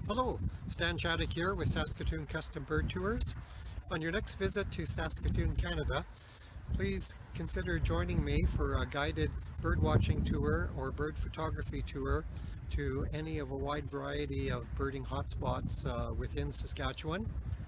Hello, Stan Chaddock here with Saskatoon Custom Bird Tours. On your next visit to Saskatoon, Canada, please consider joining me for a guided bird watching tour or bird photography tour to any of a wide variety of birding hotspots within Saskatchewan.